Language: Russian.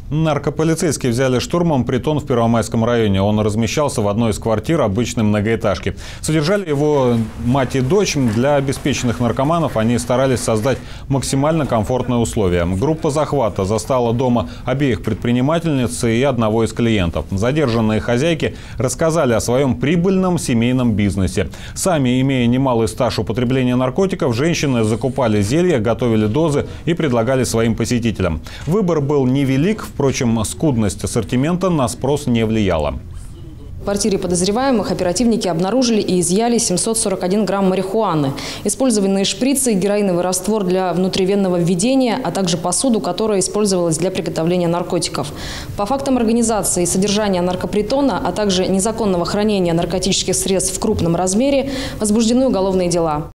Наркополицейские взяли штурмом притон в Первомайском районе. Он размещался в одной из квартир обычной многоэтажки. Содержали его мать и дочь. Для обеспеченных наркоманов они старались создать максимально комфортные условия. Группа захвата застала дома обеих предпринимательниц и одного из клиентов. Задержанные хозяйки рассказали о своем прибыльном семейном бизнесе. Сами, имея немалый стаж употребления наркотиков, женщины закупали зелья, готовили дозы и предлагали своим посетителям. Выбор был невелик. Впрочем, скудность ассортимента на спрос не влияла. В квартире подозреваемых оперативники обнаружили и изъяли 741 грамм марихуаны, использованные шприцы, героиновый раствор для внутривенного введения, а также посуду, которая использовалась для приготовления наркотиков. По фактам организации и содержания наркопритона, а также незаконного хранения наркотических средств в крупном размере возбуждены уголовные дела.